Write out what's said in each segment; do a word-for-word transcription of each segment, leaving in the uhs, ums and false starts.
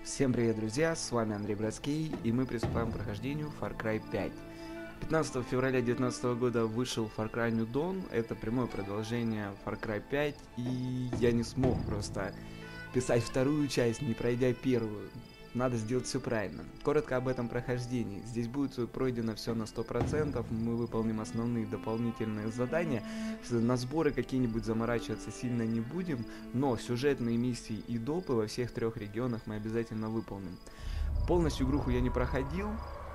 Всем привет, друзья, с вами Андрей Братский, и мы приступаем к прохождению Far Cry пять. пятнадцатого февраля две тысячи девятнадцатого года вышел Far Cry New Dawn, это прямое продолжение Far Cry пять, и я не смог просто писать вторую часть, не пройдя первую. Надо сделать все правильно. Коротко об этом прохождении. Здесь будет пройдено все на сто процентов, мы выполним основные дополнительные задания. На сборы какие-нибудь заморачиваться сильно не будем, но сюжетные миссии и допы во всех трех регионах мы обязательно выполним. Полностью игруху я не проходил,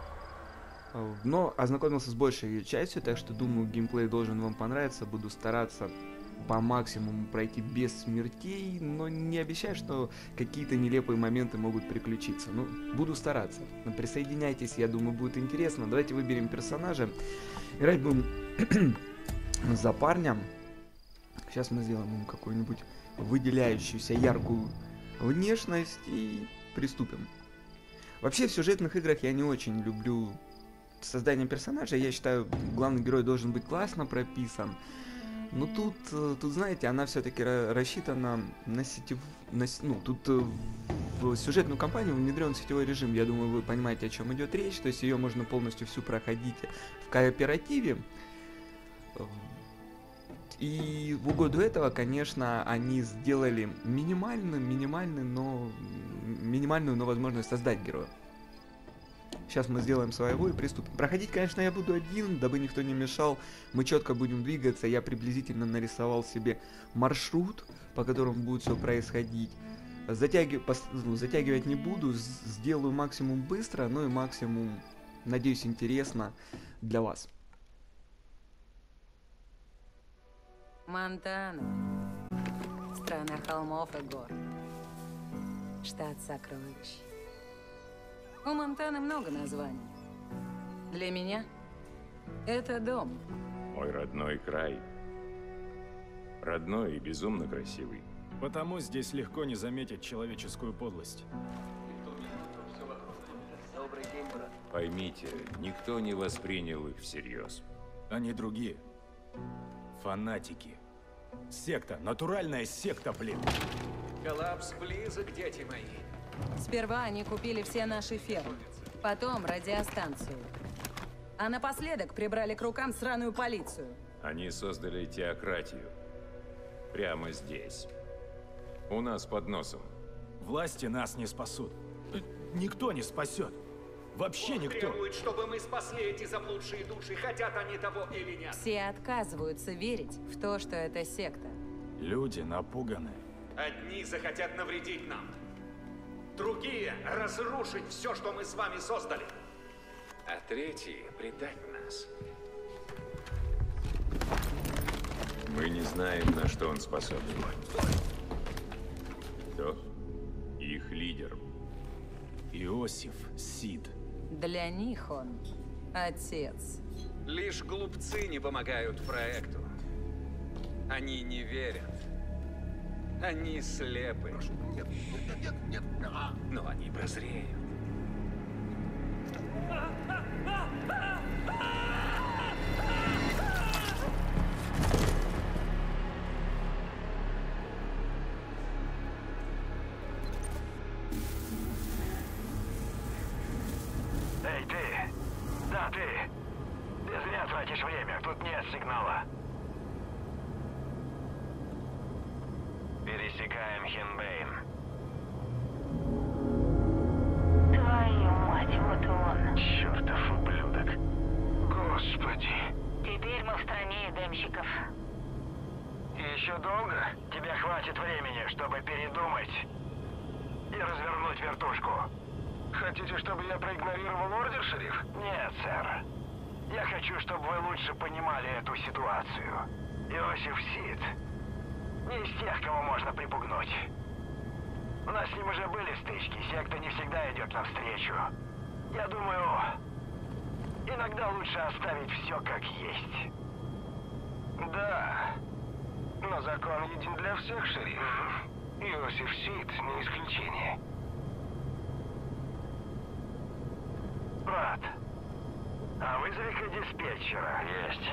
но ознакомился с большей ее частью, так что думаю, геймплей должен вам понравиться. Буду стараться по максимуму пройти без смертей, но не обещаю, что какие-то нелепые моменты могут приключиться. Ну, буду стараться. Присоединяйтесь, я думаю, будет интересно. Давайте выберем персонажа. Играть будем за парня. Сейчас мы сделаем ему какую-нибудь выделяющуюся яркую внешность и приступим. Вообще в сюжетных играх я не очень люблю создание персонажа. Я считаю, главный герой должен быть классно прописан. Но тут, тут, знаете, она все-таки рассчитана на сетев... на... Ну, тут в сюжетную кампанию внедрен сетевой режим. Я думаю, вы понимаете, о чем идет речь. То есть ее можно полностью всю проходить в кооперативе. И в угоду этого, конечно, они сделали минимальную, минимальную, но минимальную, но возможность создать героя. Сейчас мы сделаем своего и приступим. Проходить, конечно, я буду один, дабы никто не мешал. Мы четко будем двигаться. Я приблизительно нарисовал себе маршрут, по которому будет все происходить. Затяги... ну, затягивать не буду, сделаю максимум быстро, но и максимум, надеюсь, интересно для вас. Монтана. Страна холмов и гор. Штат сокровищ. У Монтаны много названий. Для меня это дом. Мой родной край. Родной и безумно красивый. Потому здесь легко не заметить человеческую подлость. Поймите, никто не воспринял их всерьез. Они другие. Фанатики. Секта. Натуральная секта, блин. Коллапс близок, дети мои. Сперва они купили все наши фермы, потом радиостанцию. А напоследок прибрали к рукам сраную полицию. Они создали теократию. Прямо здесь. У нас под носом. Власти нас не спасут. Никто не спасет. Вообще Он никто. требует, чтобы мы спасли эти заблудшие души, хотят они того или нет. Все отказываются верить в то, что это секта. Люди напуганы. Одни захотят навредить нам. Другие — разрушить все, что мы с вами создали. А третьи — предать нас. Мы не знаем, на что он способен. Кто? Их лидер. Иосиф Сид. Для них он отец. Лишь глупцы не помогают проекту. Они не верят. Они слепы. Нет, нет, нет, нет. Но они прозреют. Эй, ты! Да, ты! Ты зря тратишь время, тут нет сигнала. Пересекаем Хинбейн. Твою мать, вот он. Чертов ублюдок. Господи. Теперь мы в стране эдемщиков. И еще долго? Тебе хватит времени, чтобы передумать и развернуть вертушку. Хотите, чтобы я проигнорировал ордер, шериф? Нет, сэр. Я хочу, чтобы вы лучше понимали эту ситуацию. Иосиф Сид не из тех, кого можно припугнуть. У нас с ним уже были стычки, секта не всегда идет навстречу. Я думаю, иногда лучше оставить все как есть. Да, но закон един для всех, шериф. Иосиф Сид не исключение. Брат, а вызови-ка диспетчера. Есть.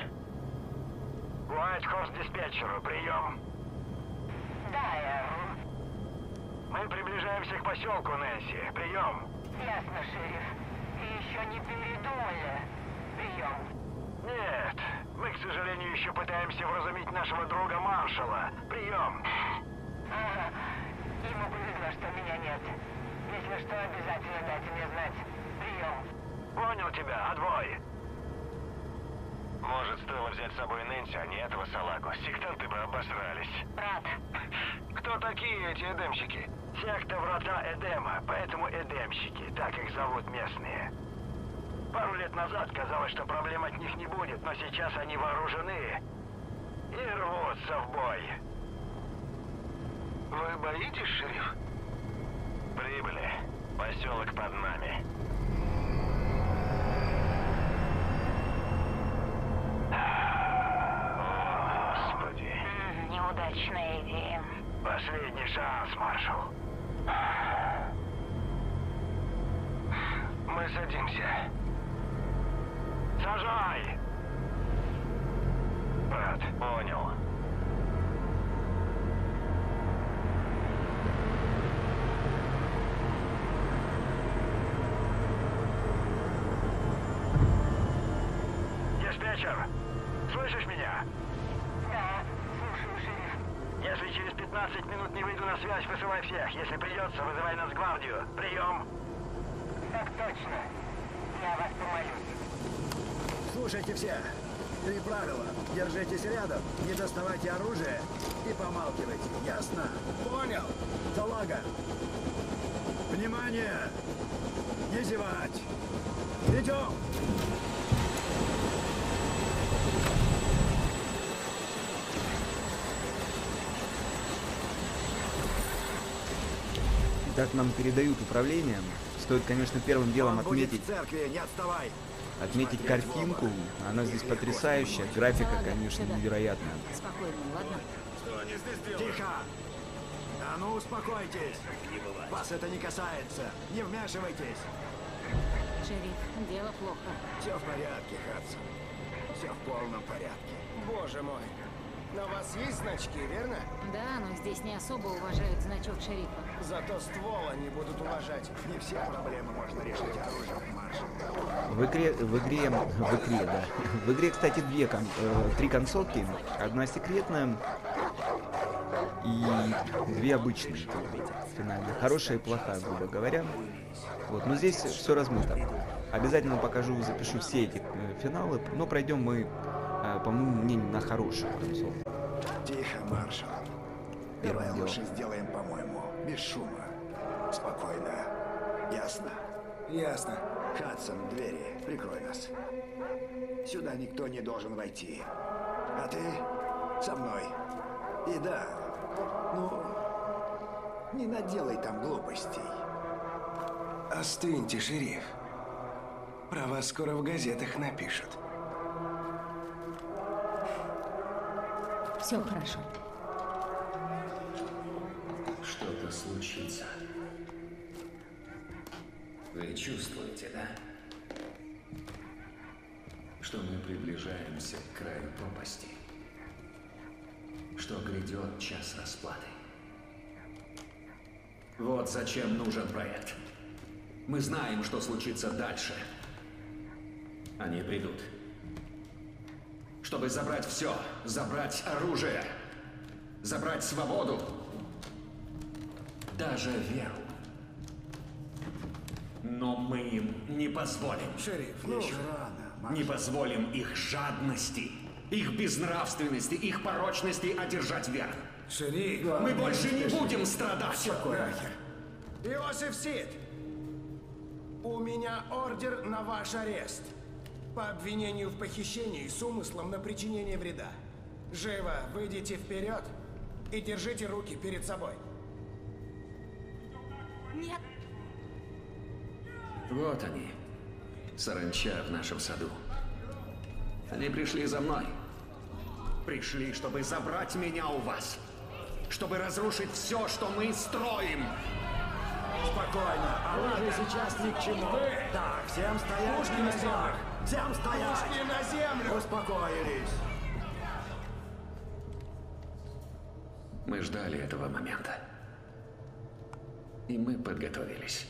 Уайт Хорс диспетчеру, прием. Да, я... Мы приближаемся к поселку, Нэнси. Прием. Ясно, шериф. Еще не передумали. Прием. Нет, мы, к сожалению, еще пытаемся вразумить нашего друга маршала. Прием. Ага. Ему повезло, что меня нет. Если что, обязательно дайте мне знать. Прием. Понял тебя, отбой. Может, стоило взять с собой Нэнси, а не этого салагу. Сектанты бы обосрались. Брат. Кто такие эти эдемщики? Секта Врата Эдема, поэтому эдемщики, так их зовут местные. Пару лет назад казалось, что проблем от них не будет, но сейчас они вооружены и рвутся в бой. Вы боитесь, шериф? Прибыли. Поселок под нами. О, Господи. М, неудачная идея. Последний шанс, маршал. Мы садимся. Сажай! Брат, понял. Диспетчер, слышишь меня? Да, слушаю, шериф. Если через пятнадцать минут не выйду на связь, вызывай всех. Если придется, вызывай Нацгвардию. Прием. Так точно. Я вас помолюсь. Слушайте все. Три правила. Держитесь рядом, не доставайте оружие и помалкивайте. Ясно? Понял. Салага. Внимание! Не зевать. Идем! Так нам передают управление. Стоит, конечно, первым делом Он будет отметить, в церкви, не отставай. отметить картинку. Она здесь потрясающая. Графика, конечно, невероятная. Спокойно, ладно? Тихо! А ну успокойтесь! Вас это не касается. Не вмешивайтесь. Шериф, дело плохо. Все в порядке, Хадсон. Все в полном порядке. Боже мой. На вас есть значки, верно? Да, но здесь не особо уважают значок шерифа. Зато ствол они будут уважать. Не все проблемы можно решить оружием, маршал. В игре, в игре, в игре, да. В игре, кстати, две, кон- э, три концовки. Одна секретная и две обычные, финальные. Хорошая и плохая, грубо говоря. Вот, но здесь все размыто. Обязательно покажу, запишу все эти э, финалы, но пройдем мы, э, по моему мнению, на хорошую концовку. Тихо, маршал. Первым Давай делом. лучше сделаем, по-моему, без шума. Спокойно. Ясно? Ясно. Хадсон, двери. Прикрой нас. Сюда никто не должен войти. А ты со мной. И да, ну, не наделай там глупостей. Остыньте, шериф. Про вас скоро в газетах напишут. Все хорошо. Что-то случится. Вы чувствуете, да? Что мы приближаемся к краю пропасти. Что грядет час расплаты. Вот зачем нужен проект. Мы знаем, что случится дальше. Они придут. Чтобы забрать все. Забрать оружие. Забрать свободу. Даже веру. Но мы им не позволим. Шериф, ну, Еще рано, Не маршал. позволим их жадности, их безнравственности, их порочности одержать верх. шериф. Мы больше не будем страдать. Нахер. Иосиф Сид, у меня ордер на ваш арест. По обвинению в похищении с умыслом на причинение вреда. Живо выйдите вперед и держите руки перед собой. Нет. Вот они, саранча в нашем саду. Они пришли за мной. Пришли, чтобы забрать меня у вас. Чтобы разрушить все, что мы строим. Спокойно. Оружие сейчас ни к чему. Так, всем стоять. Пушки на землю. Всем стоять. Пушки на землю! Успокоились. Мы ждали этого момента. И мы подготовились.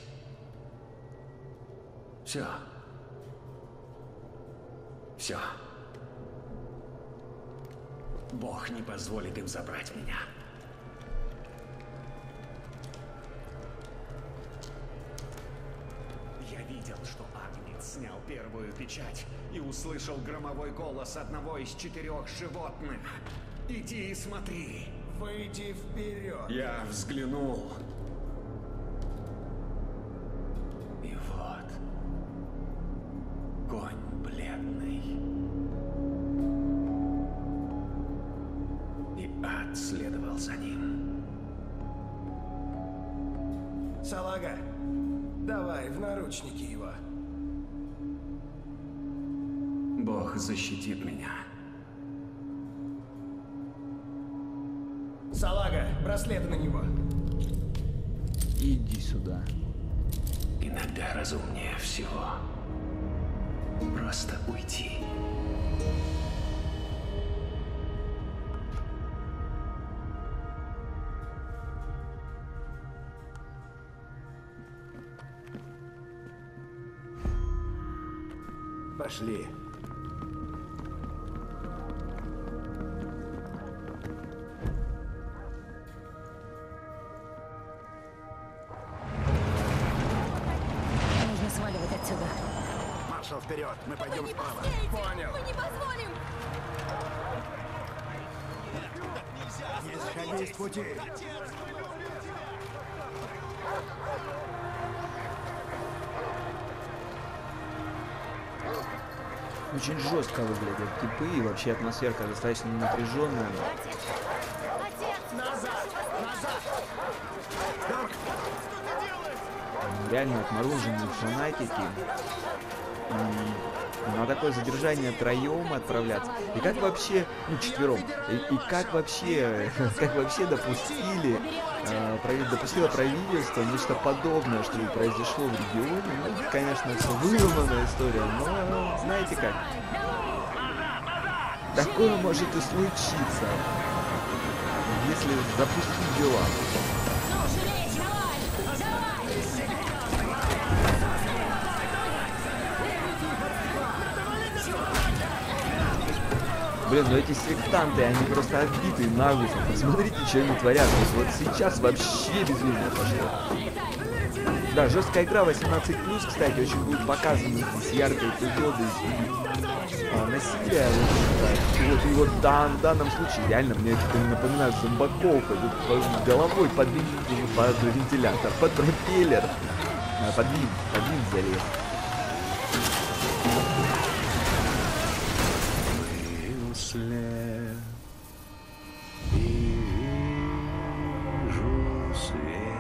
Все. Все. Бог не позволит им забрать меня. Я видел, что Агнец снял первую печать и услышал громовой голос одного из четырех животных. Иди и смотри. Выйди вперед. Я взглянул. И вот. Конь бледный. И ад следовал за ним. Салага, давай в наручники его. Бог защитит меня. Салага, браслеты на него. Иди сюда. Иногда разумнее всего просто уйти. Пошли. Нужно сваливать отсюда. Маршал, вперед! Мы пойдем справа. Понял. Мы не позволим! Не сходи с пути. Очень жестко выглядят типы, и вообще атмосферка достаточно напряженная. Назад! Назад! Реально отмороженные фанатики. И на такое задержание троем отправляться. И как вообще, ну четвером, и, и как вообще, как вообще допустили, э, прави- допустило правительство нечто подобное, что ли, произошло в регионе. Ну, конечно, это выдуманная история, но знаете как? Такое может и случиться, если запустить дела. Блин, ну эти сектанты, они просто отбитые наглухо. Посмотрите, что они творят. Вот, вот сейчас вообще безумие пошло. Да, жесткая игра восемнадцать плюс, кстати, очень будут показаны здесь яркие эпизоды и а, насилия. Вот, вот, и вот в дан, данном случае реально мне это напоминает зомбаков. Идут головой под, под вентилятор, под пропеллер. А, под винт, под винт залез. След, и вижу свет.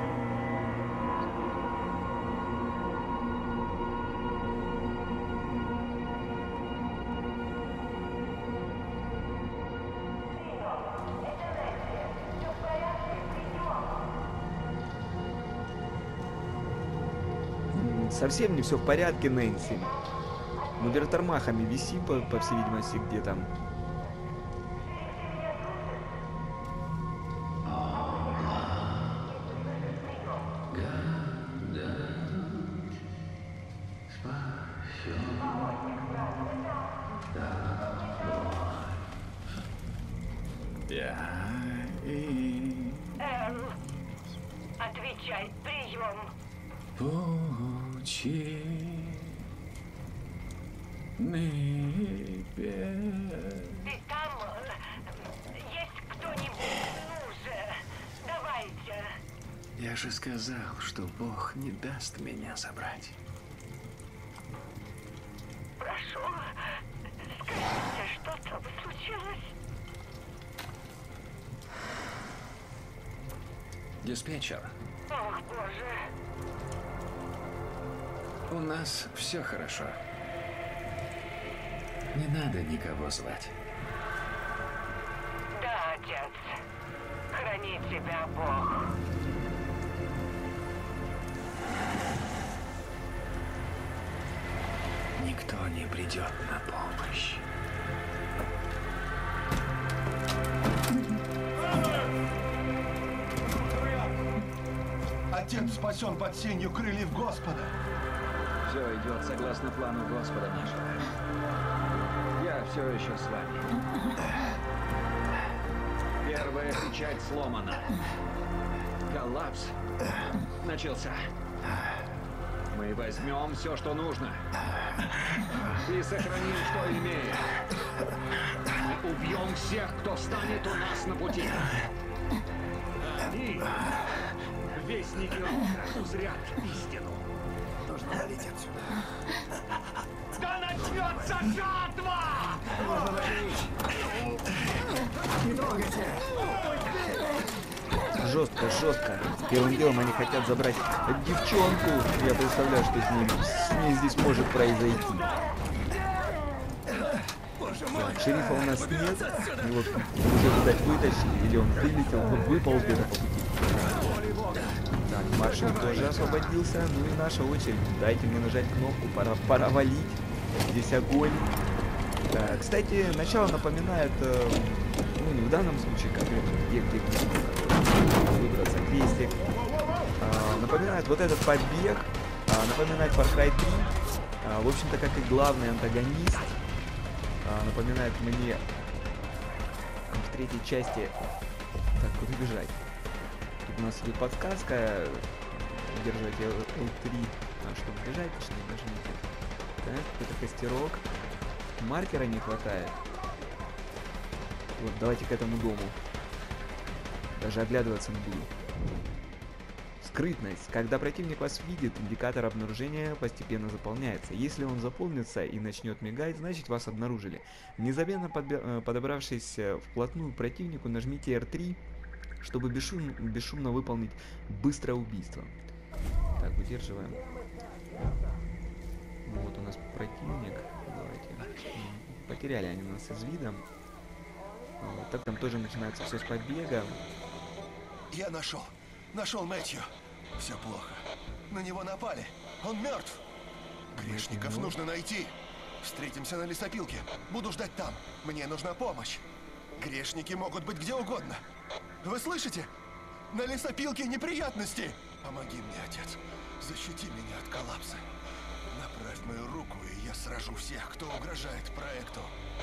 Совсем не все в порядке, Нэнси. Ну, вверх тормахами виси, по, по всей видимости, где там. Я и Эл, отвечай, прием. пучи небес. Ты там? Есть кто-нибудь? Ну же, давайте. Я же сказал, что Бог не даст меня забрать. Прошу, скажите, что там случилось? Диспетчер, Ох, боже. у нас все хорошо. Не надо никого звать. Да, отец. Храни тебя Бог. Никто не придет на помощь. Сет спасен под сенью крыльев Господа. Все идет согласно плану Господа нашего. Я все еще с вами. Первая печать сломана. Коллапс начался. Мы возьмем все, что нужно. И сохраним, что имеем. Мы убьем всех, кто встанет у нас на пути. Они, вестники рока, узрят истину. Нужно валить отсюда. Да начнется жатва! Нужно валить. Не трогайте. Жестко, жестко. Первым делом они хотят забрать девчонку. Я представляю, что с ним, с ней здесь может произойти. Так, шерифа у нас нет. Его уже, видать, вытащили. Или он вылетел, выпал где-то по пути. Так, маршал тоже освободился. Ну и наша очередь. Дайте мне нажать кнопку. Пора, пора валить. Здесь огонь. Так, кстати, начало напоминает... Э, ну, не в данном случае, конкретно, где, где, где выбраться, крестик. А, напоминает вот этот побег. А, напоминает Far Cry три. А, в общем-то, как и главный антагонист. А, напоминает мне в третьей части... Так, куда бежать? Тут у нас идет подсказка. Держать эл три. А, чтобы бежать, точнее, нажмите. Так, какой-то костерок. Маркера не хватает. Вот, давайте к этому дому. Даже оглядываться не буду. Скрытность. Когда противник вас видит, индикатор обнаружения постепенно заполняется. Если он заполнится и начнет мигать, значит вас обнаружили. Незаметно подобравшись вплотную к противнику, нажмите эр три, чтобы бесшумно, бесшумно выполнить быстрое убийство. Так, удерживаем. Вот у нас противник. Давайте. Потеряли они нас из вида. Вот, так там тоже начинается все с побега. Я нашел. Нашел Мэтью. Все плохо. На него напали. Он мертв. Грешников Мэтью нужно найти. Встретимся на лесопилке. Буду ждать там. Мне нужна помощь. Грешники могут быть где угодно. Вы слышите? На лесопилке неприятности. Помоги мне, отец. Защити меня от коллапса. Направь мою руку, и я сражу всех, кто угрожает проекту.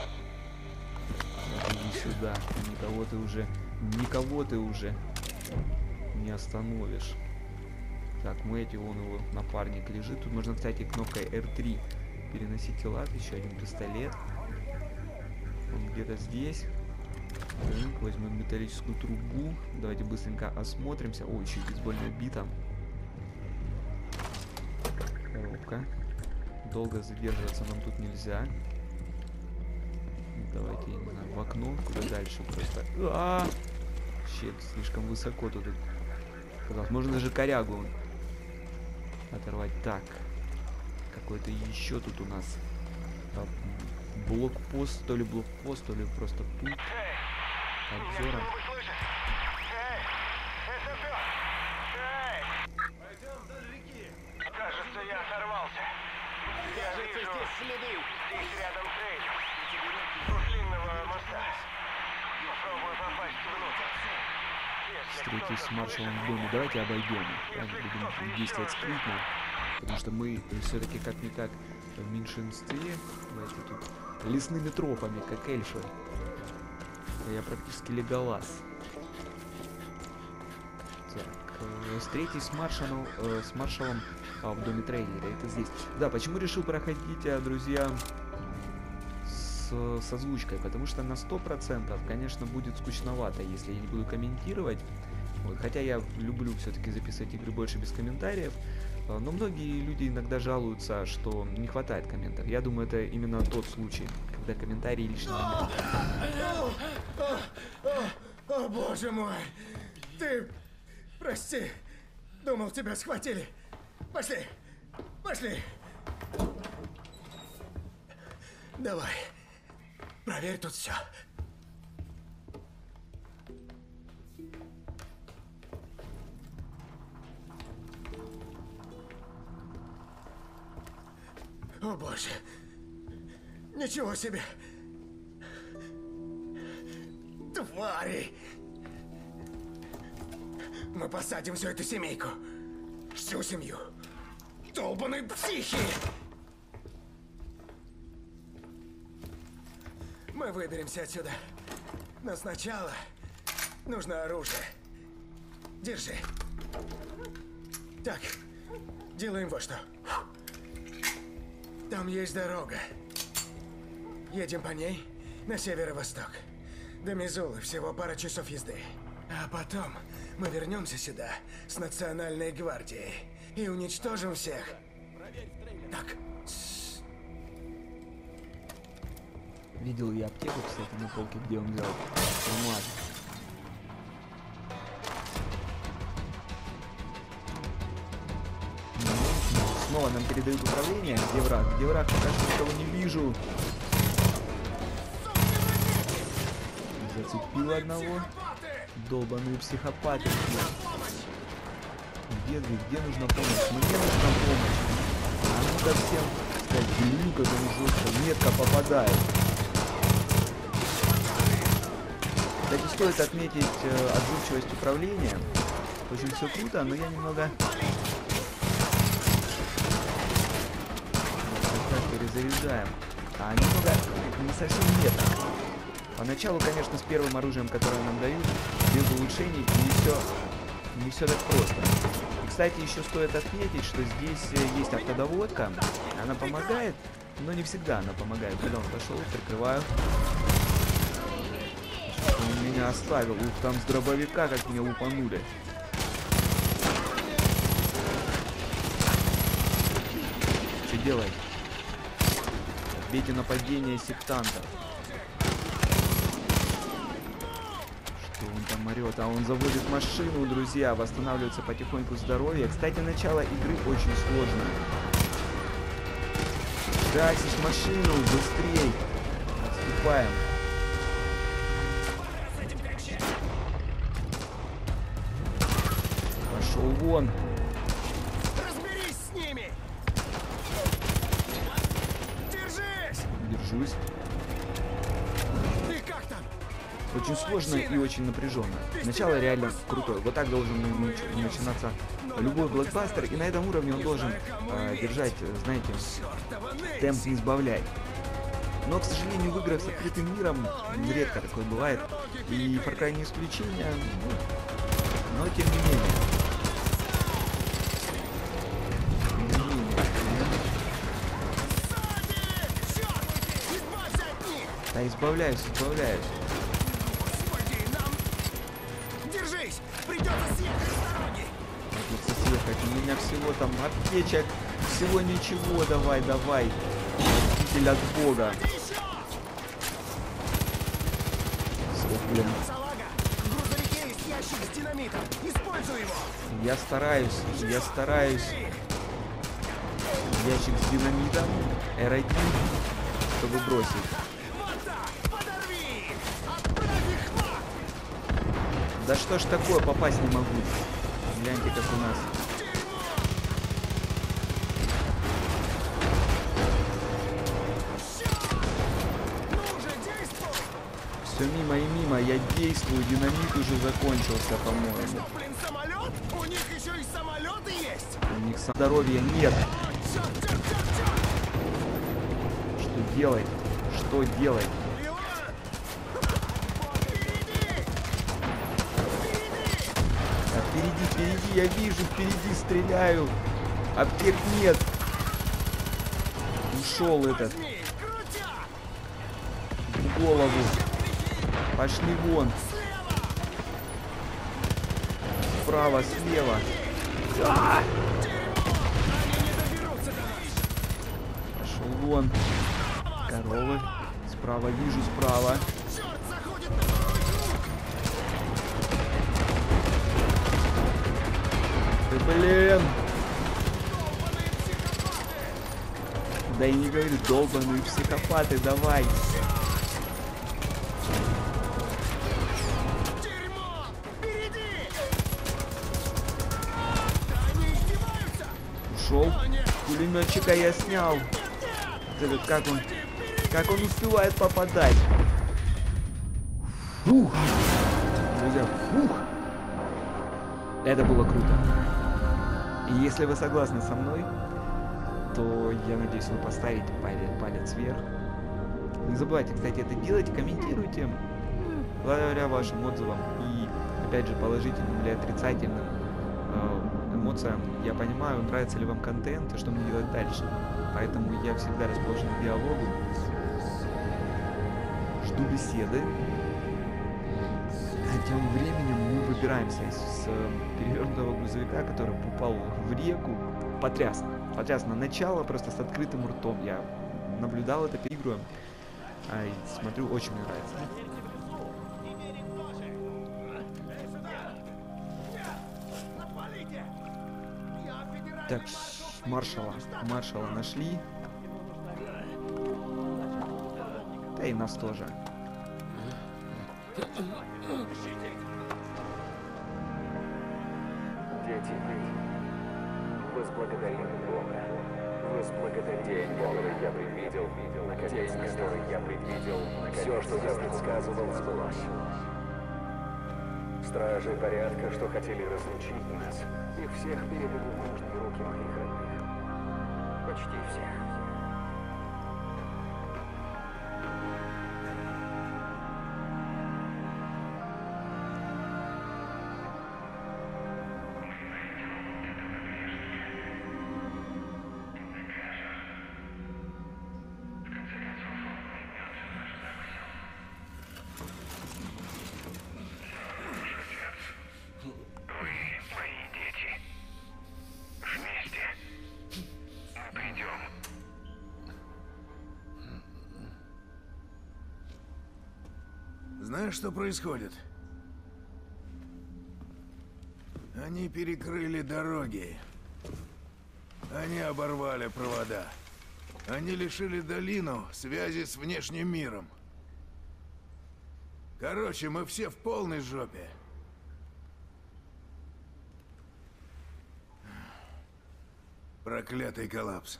Иди сюда. Никого ты уже... Никого ты уже не остановишь. Так, Мэтью, вон его напарник лежит. Тут можно, кстати, кнопкой эр три переносить тела. Еще один пистолет. Он где-то здесь. Так, возьмем металлическую трубу. Давайте быстренько осмотримся. О, еще бейсбольная бита. Коробка. Долго задерживаться нам тут нельзя. Давайте, я не знаю, в окно, куда дальше просто. А-а-а! Щит, слишком высоко тут. Казалось, можно даже корягу оторвать. Так, какой-то еще тут у нас а, блокпост, то ли блокпост, то ли просто пункт обзора. Кажется, я сорвался. Я вижу здесь следы. Здесь рядом трейлер. У длинного моста. Попробую попасть внутрь. Встретись с маршалом в доме. Давайте обойдем. Давайте будем действовать скрытно. Потому что мы все-таки как-никак в меньшинстве. Давайте тут лесными тропами, как эльфы. Я практически Леголас. Так, э, встретись с маршалом, э, с маршалом а, в доме трейлера. Это здесь. Да, почему решил проходить, а, друзья, с, с озвучкой? Потому что на сто процентов, конечно, будет скучновато, если я не буду комментировать. Вот, хотя я люблю все-таки записывать игры больше без комментариев. А, но многие люди иногда жалуются, что не хватает комментов. Я думаю, это именно тот случай, когда комментарии лишнего нет. О, боже мой! Ты... Прости. Думал, тебя схватили. Пошли. Пошли. Давай. Проверь тут все. О, боже. Ничего себе. Твари. Мы посадим всю эту семейку. всю семью. Долбаные психи! Мы выберемся отсюда. Но сначала нужно оружие. Держи. Так, делаем вот что. Там есть дорога. Едем по ней на северо-восток. До Мизулы всего пара часов езды. А потом мы вернемся сюда с Национальной гвардией и уничтожим всех. Так. Видел я аптеку, кстати, на полке, где он взял бумагу. Снова нам передают управление. Где враг? Где враг? Пока что никого не вижу. Зацепил одного. Долбаные психопаты. Где вы? Где нужна помощь? Мне нужна помощь. А ну-ка всем, кстати, блин, как он жестко, метко попадает. Кстати, стоит отметить э, отзывчивость управления. Очень все круто, но я немного... Перезаряжаем. А немного не совсем метко. Поначалу, конечно, с первым оружием, которое нам дают, без улучшений, не все, не все так просто. И, кстати, еще стоит отметить, что здесь есть автодоводка. Она помогает, но не всегда она помогает. Когда он пошел, прикрываю. Он меня оставил. Ух, там с дробовика как меня лупанули. Что делать? Бейте нападение сектантов. Что он там орет? А он заводит машину, друзья. Восстанавливается потихоньку здоровье. Кстати, начало игры очень сложно. Гасишь машину, быстрей. Отступаем. Пошел вон. Разберись с ними! Держусь. Ты как там? Очень сложно и очень напряженно. Начало реально крутое. Вот так должен начинаться любой блокбастер. И на этом уровне он должен э, держать, знаете, темп не сбавлять. Но, к сожалению, в играх с открытым миром редко такое бывает. И Far Cry не исключение. Ну, но тем не менее. Да, избавляюсь, избавляюсь. Держись! Придется съехать с дороги! Придется съехать. У меня всего там аптечек. Всего ничего. Давай, давай. Учитель от Бога. Все, блин. В грузовике есть ящик с динамитом. Используй его! Я стараюсь, я стараюсь. Ящик с динамитом. эр один, чтобы бросить. Да что ж такое, попасть не могу. Гляньте, как у нас. Все мимо и мимо, я действую, динамит уже закончился, по-моему. Блин, самолет? У них еще и самолеты есть! У них здоровья нет. Что делать? Что делать? Впереди, впереди, я вижу, впереди стреляю. Аптек нет. Ушел этот. В голову. Пошли вон. Справа, слева. А! Пошел вон. Коровы. Справа вижу, справа. Блин. Да и не говорю, долбаные психопаты, давай. Ушел. Пулеметчика я снял. Этот, как он, как он успевает попадать. Фух. Друзья, фух. Это было круто. И если вы согласны со мной, то я надеюсь, вы поставите палец вверх. Не забывайте, кстати, это делать, комментируйте благодаря вашим отзывам и, опять же, положительным или отрицательным эмоциям. Я понимаю, нравится ли вам контент и что мне делать дальше. Поэтому я всегда расположен к диалогу. Жду беседы. А тем временем мы выбираемся из перевернутого грузовика, который попал в реку. Потрясно. Потрясно. Начало просто с открытым ртом. Я наблюдал это, переигрываю. А, и смотрю, очень мне нравится. Так, маршала. Маршала нашли. Да и нас тоже. Дети, возблагодарим Бога. Возблагодарим День, который я предвидел, день, который я предвидел, все, что я предсказывал, сбылось. Стражи порядка, что хотели разлучить нас, их всех передали в нужные руки моих родных. Почти всех. Знаешь, что происходит? Они перекрыли дороги. Они оборвали провода. Они лишили долину связи с внешним миром. Короче, мы все в полной жопе. Проклятый коллапс.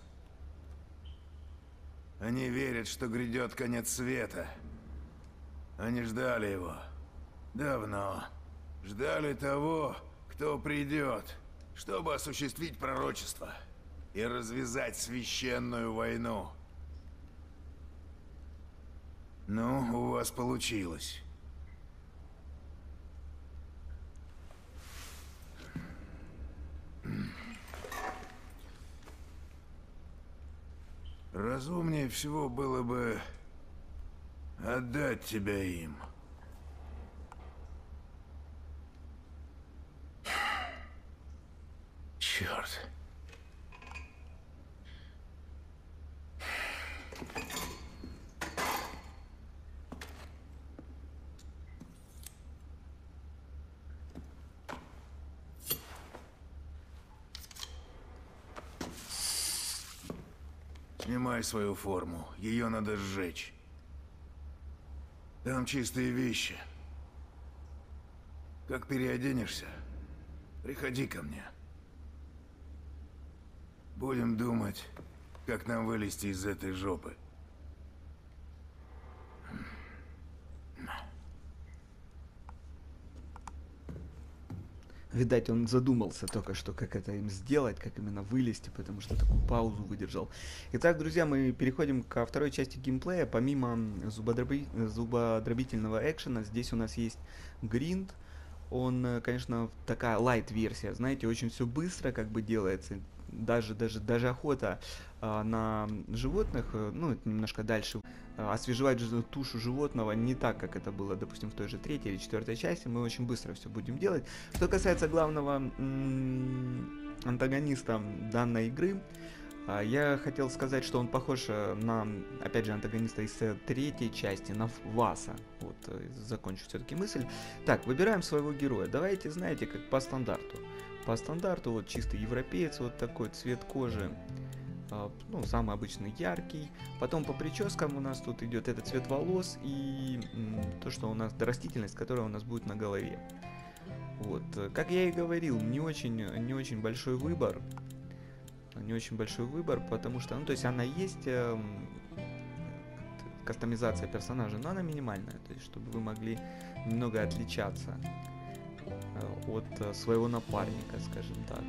Они верят, что грядет конец света. Они ждали его. Давно. Ждали того, кто придет, чтобы осуществить пророчество и развязать священную войну. Ну, у вас получилось. Разумнее всего было бы отдать тебя им. Черт. Снимай свою форму. Ее надо сжечь. Там чистые вещи. Как переоденешься, приходи ко мне. Будем думать, как нам вылезти из этой жопы. Видать, он задумался только что, как это им сделать, как именно вылезти, потому что такую паузу выдержал. Итак, друзья, мы переходим ко второй части геймплея. Помимо зубодроби... зубодробительного экшена, здесь у нас есть гринд. Он, конечно, такая лайт-версия, знаете, очень все быстро как бы делается. Даже, даже, даже охота а, на животных, ну, немножко дальше, а, освежевать тушу животного не так, как это было, допустим, в той же третьей или четвертой части. Мы очень быстро все будем делать. Что касается главного м-м, антагониста данной игры, а, я хотел сказать, что он похож на, опять же, антагониста из третьей части, на Васа. Вот, закончу все-таки мысль. Так, выбираем своего героя. Давайте, знаете, как по стандарту. По стандарту, вот чистый европеец, вот такой цвет кожи, э, ну, самый обычный яркий. Потом по прическам у нас тут идет этот цвет волос и м, то, что у нас, растительность, которая у нас будет на голове. Вот, как я и говорил, не очень, не очень большой выбор, не очень большой выбор, потому что, ну, то есть она есть, э, кастомизация персонажа, но она минимальная, то есть чтобы вы могли немного отличаться от своего напарника, скажем так.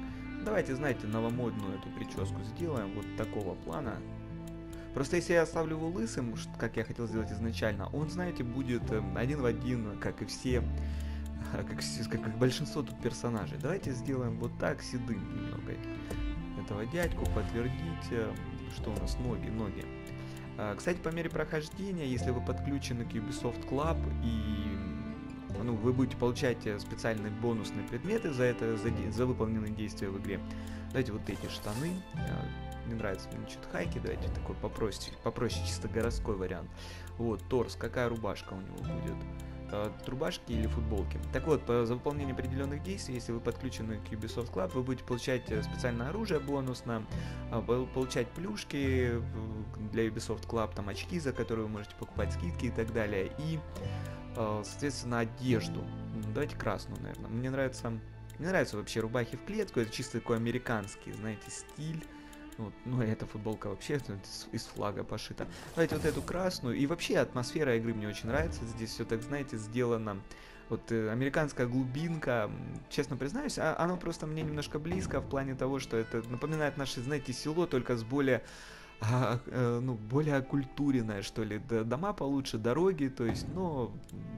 Давайте, знаете, новомодную эту прическу сделаем вот такого плана. Просто если я оставлю его лысым, как я хотел сделать изначально, он, знаете, будет один в один, как и все, как, как, как большинство тут персонажей. Давайте сделаем вот так, седым немного этого дядьку, подтвердить, что у нас ноги, ноги. Кстати, по мере прохождения, если вы подключены к Ubisoft Club и ну, вы будете получать специальные бонусные предметы за это, за, за выполненные действия в игре. Давайте вот эти штаны. Мне нравится, мне что-то хайки, давайте такой попроще, попроще, чисто городской вариант. Вот, торс, какая рубашка у него будет? Э, рубашки или футболки? Так вот, по, за выполнение определенных действий, если вы подключены к Ubisoft Club, вы будете получать специальное оружие бонусно, э, получать плюшки для Ubisoft Club, там очки, за которые вы можете покупать скидки и так далее, и, э, соответственно, одежду. Давайте красную, наверное. Мне нравится, мне нравятся вообще рубахи в клетку, это чисто такой американский, знаете, стиль. Вот, ну, эта футболка вообще из флага пошита. Давайте вот эту красную. И вообще атмосфера игры мне очень нравится. Здесь все так, знаете, сделано. Вот э, американская глубинка. Честно признаюсь, а, оно просто мне немножко близко в плане того, что это напоминает наше, знаете, село, только с более, а, э, ну, более окультуренное, что ли. Дома получше, дороги, то есть, ну...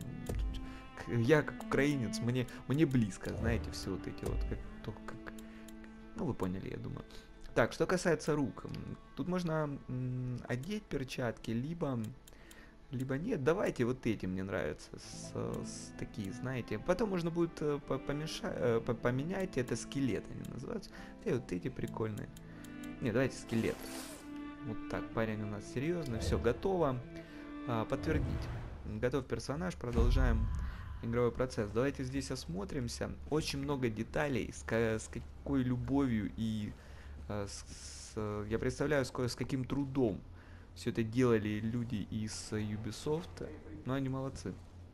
Я как украинец, мне, мне близко, знаете, все вот эти вот, как, то, как... Ну, вы поняли, я думаю. Так, что касается рук, тут можно м, одеть перчатки, либо, либо нет. Давайте вот эти, мне нравятся, с, с такие, знаете. Потом можно будет помешать, поменять, это скелет они называются. И вот эти прикольные. Не, давайте скелет. Вот так, парень у нас серьезный, все готово. А, подтвердить. Готов персонаж, продолжаем игровой процесс. Давайте здесь осмотримся. Очень много деталей, с, с какой любовью и... С, с, я представляю, с, с каким трудом все это делали люди из Ubisoft, но они молодцы.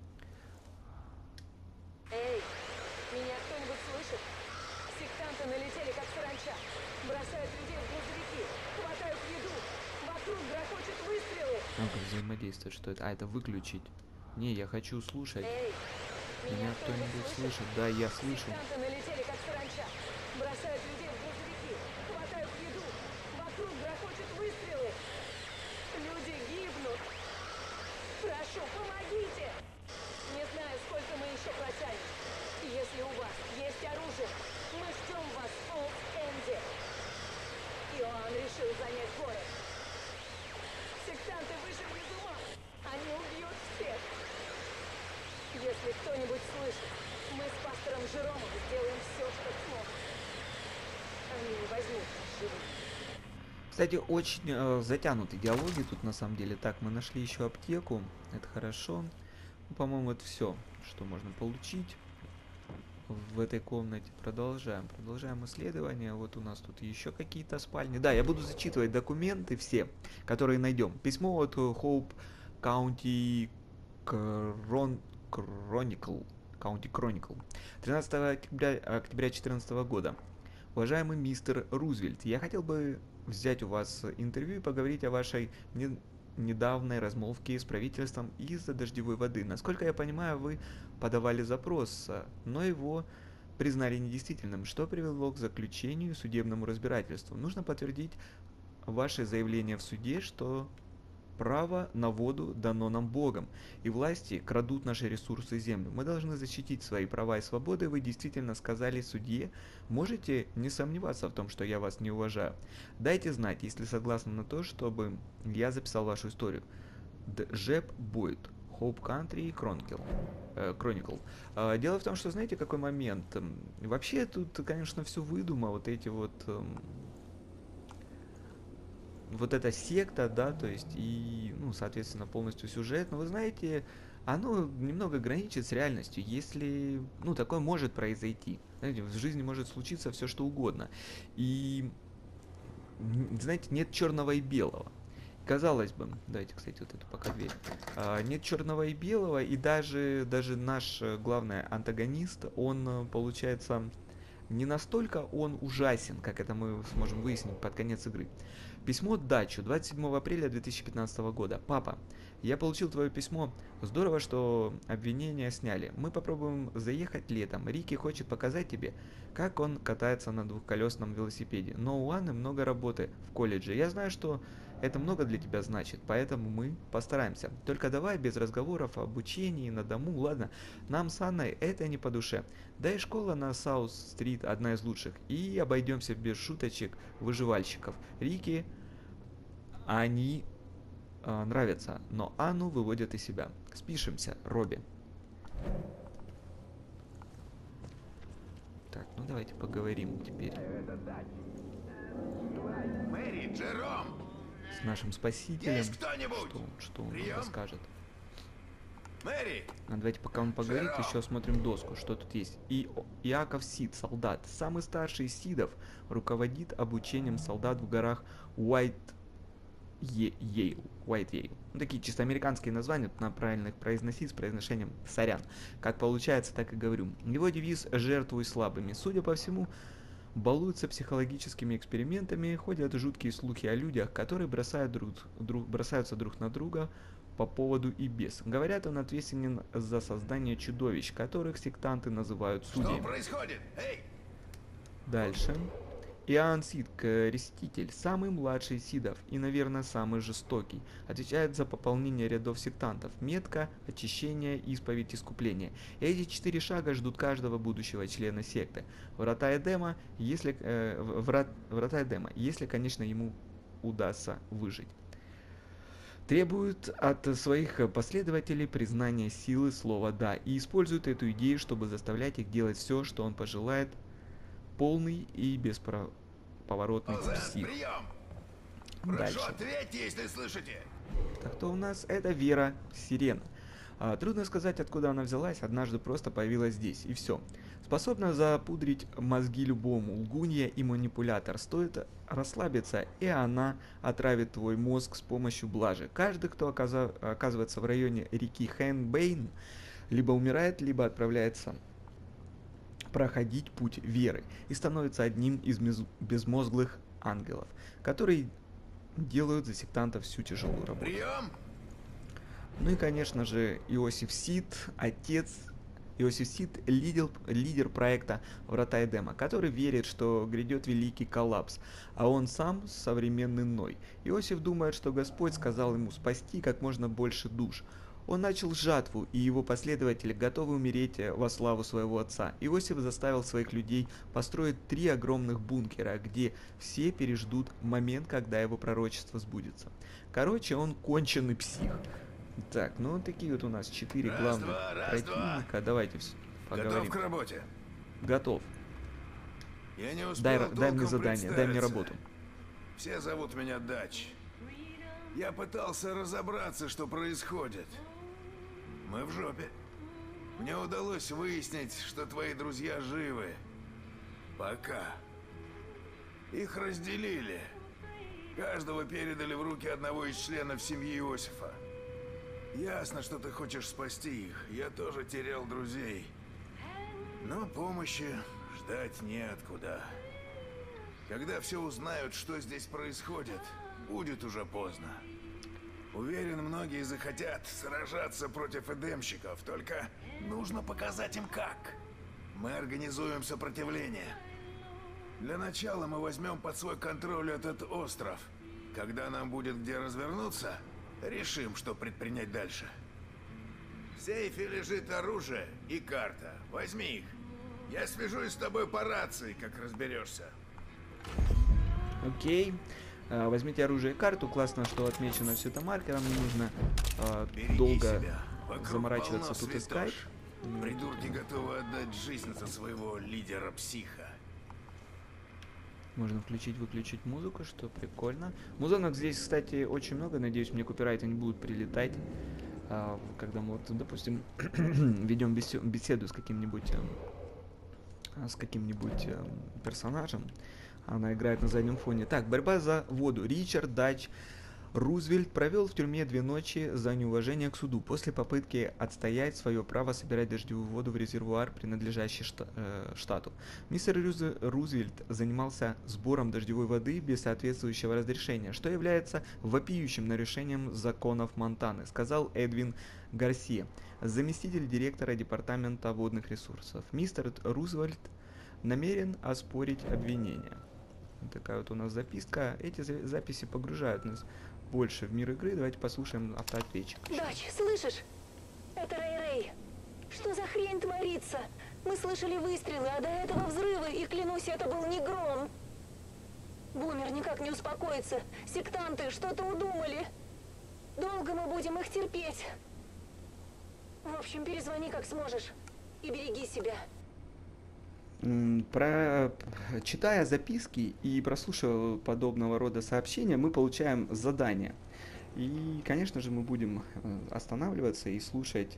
Эй, меня кто-нибудь слышит? Сектанты налетели как саранча, бросают людей в грузовики, хватают еду, вокруг грохочут выстрелы. Ну как взаимодействовать, что это? А, это выключить. Не, я хочу слушать. Эй, меня кто-нибудь слышит? Да, я слышу. Сектанты налетели как саранча, бросают людей в грузовики, хватают еду, вокруг грохочут выстрелы. Люди гибнут. Прошу, помогите! Не знаю, сколько мы еще протянем. Если у вас есть оружие, мы ждем вас в Олд-Энде. Иоанн решил занять город. Сектанты вышли из ума. Они убьют всех. Если кто-нибудь слышит, мы с пастором Жеромом сделаем все, что сможем. Они не возьмут нас живых. Кстати, очень э, затянуты диалоги тут на самом деле. Так, мы нашли еще аптеку. Это хорошо. Ну, по-моему, это все, что можно получить в этой комнате. Продолжаем. Продолжаем исследование. Вот у нас тут еще какие-то спальни. Да, я буду зачитывать документы все, которые найдем. Письмо от Hope County Cron... Chronicle. County Chronicle. тринадцатого октября две тысячи четырнадцатого года. Уважаемый мистер Рузвельт, я хотел бы взять у вас интервью и поговорить о вашей не... недавней размолвке с правительством из-за дождевой воды. Насколько я понимаю, вы подавали запрос, но его признали недействительным, что привело к заключению и судебному разбирательству. Нужно подтвердить ваше заявление в суде, что право на воду дано нам Богом, и власти крадут наши ресурсы и землю. Мы должны защитить свои права и свободы. Вы действительно сказали судье. Можете не сомневаться в том, что я вас не уважаю. Дайте знать, если согласны на то, чтобы я записал вашу историю. Джеб Бойд, Hope Country Chronicle. Э, Chronicle. Э, дело в том, что знаете, какой момент? Вообще тут, конечно, все выдумано, вот эти вот... Э, вот эта секта, да, то есть и, ну, соответственно, полностью сюжет, но вы знаете, оно немного граничит с реальностью, если, ну, такое может произойти, знаете, в жизни может случиться все что угодно, и, знаете, нет черного и белого, казалось бы, давайте, кстати, вот эту пока дверь, а, нет черного и белого, и даже, даже наш главный антагонист, он, получается, не настолько он ужасен, как это мы сможем выяснить под конец игры. Письмо Дачу, двадцать седьмого апреля две тысячи пятнадцатого года. Папа, Я получил твое письмо. Здорово, что обвинения сняли. Мы попробуем заехать летом. Рики хочет показать тебе, как он катается на двухколесном велосипеде. Но у Анны много работы в колледже. Я знаю, что это много для тебя значит, поэтому мы постараемся. Только давай без разговоров об обучении на дому, ладно? Нам с Анной это не по душе. Да и школа на Саут-стрит одна из лучших. И обойдемся без шуточек выживальщиков. Рики, они э, нравятся, но Анну выводят из себя. Спишемся, Робби. Так, ну давайте поговорим теперь. Мэри, Джером! С нашим спасителем. Есть кто-нибудь? Что он, что он нам Прием? расскажет. Мэри! А давайте, пока он поговорит, Джером! еще осмотрим доску, что тут есть. И О- Иаков Сид, солдат. Самый старший из Сидов, руководит обучением солдат в горах Уайт Е- Йейл. Уайт Йейл. Ну, такие чисто американские названия, тут надо правильно их произносить с произношением сорян. Как получается, так и говорю. Его девиз «Жертвуй слабыми». Судя по всему, балуются психологическими экспериментами, ходят жуткие слухи о людях, которые бросают друг, друг, бросаются друг на друга по поводу и без. Говорят, он ответственен за создание чудовищ, которых сектанты называют судьями. Что происходит? Эй! Дальше. Иоанн Сид, креститель, самый младший из Сидов и, наверное, самый жестокий, отвечает за пополнение рядов сектантов, метка, очищение, исповедь, искупление. И эти четыре шага ждут каждого будущего члена секты. Врата Эдема, если, э, врат, врата Эдема, если, конечно, ему удастся выжить. Требуют от своих последователей признания силы слова «да» и используют эту идею, чтобы заставлять их делать все, что он пожелает. Полный и бесповоротный псих. Прием! Дальше. Прошу, ответьте, если слышите. Так, кто у нас? Это Вера Сирена. А, трудно сказать, откуда она взялась, однажды просто появилась здесь, и все. Способна запудрить мозги любому, лгунья и манипулятор. Стоит расслабиться, и она отравит твой мозг с помощью блажи. Каждый, кто оказа- оказывается в районе реки Хэнбэйн, либо умирает, либо отправляется проходить путь веры и становится одним из безмозглых ангелов, которые делают за сектантов всю тяжелую работу. Прием! Ну и, конечно же, Иосиф Сид, отец, Иосиф Сид, лидер, лидер проекта Врата Эдема, который верит, что грядет великий коллапс, а он сам современный Ной. Иосиф думает, что Господь сказал ему спасти как можно больше душ. Он начал жатву, и его последователи готовы умереть во славу своего отца. Иосиф заставил своих людей построить три огромных бункера, где все переждут момент, когда его пророчество сбудется. Короче, он конченый псих. Так, ну такие вот у нас четыре Раз, главных два, раз, противника. два. Давайте вс- поговорим. Готов к работе. Готов. Я не успел Дай, дай мне толком задание, дай мне представиться. работу. Все зовут меня Дач. Я пытался разобраться, что происходит. Мы в жопе. Мне удалось выяснить, что твои друзья живы. Пока. Их разделили. Каждого передали в руки одного из членов семьи Иосифа. Ясно, что ты хочешь спасти их. Я тоже терял друзей. Но помощи ждать неоткуда. Когда все узнают, что здесь происходит, будет уже поздно. Уверен, многие захотят сражаться против эдемщиков, только нужно показать им как. Мы организуем сопротивление. Для начала мы возьмем под свой контроль этот остров. Когда нам будет где развернуться, решим, что предпринять дальше. В сейфе лежит оружие и карта. Возьми их. Я свяжусь с тобой по рации, как разберешься. Окей. А, возьмите оружие и карту. Классно, что отмечено все это маркером. Не нужно а, долго заморачиваться тут искать. Придурки готовы отдать жизнь за своего лидера-психа. Можно включить-выключить музыку, что прикольно. Музонок здесь, кстати, очень много. Надеюсь, мне копирайты не будут прилетать. А, когда мы, вот, допустим, ведем беседу с каким-нибудь а, с каким-нибудь а, персонажем. Она играет на заднем фоне. Так, борьба за воду. Ричард, Дач, Рузвельт провел в тюрьме две ночи за неуважение к суду после попытки отстоять свое право собирать дождевую воду в резервуар, принадлежащий шта э, штату. Мистер Руз Рузвельт занимался сбором дождевой воды без соответствующего разрешения, что является вопиющим нарушением законов Монтаны, сказал Эдвин Гарсия, заместитель директора департамента водных ресурсов. Мистер Рузвельт намерен оспорить обвинения. Вот такая вот у нас записка. Эти за записи погружают нас больше в мир игры. Давайте послушаем автоответчик. Дочь, слышишь? Это Рэй-Рэй. Что за хрень творится? Мы слышали выстрелы, а до этого взрывы, и клянусь, это был не гром. Бумер никак не успокоится. Сектанты что-то удумали. Долго мы будем их терпеть. В общем, перезвони как сможешь. И береги себя. Про... Читая записки и прослушивая подобного рода сообщения, мы получаем задание. И, конечно же, мы будем останавливаться и слушать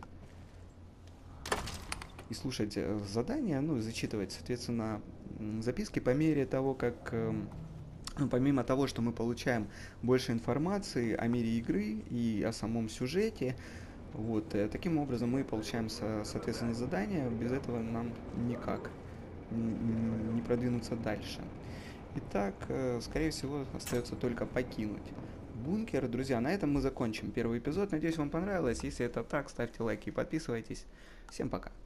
и слушать задания, ну, зачитывать, соответственно, записки по мере того, как, ну, помимо того, что мы получаем больше информации о мире игры и о самом сюжете, вот, таким образом мы получаем, соответственно, задания, без этого нам никак не продвинуться дальше. Итак, скорее всего, остается только покинуть бункер. Друзья, на этом мы закончим первый эпизод. Надеюсь, вам понравилось. Если это так, ставьте лайки и подписывайтесь. Всем пока.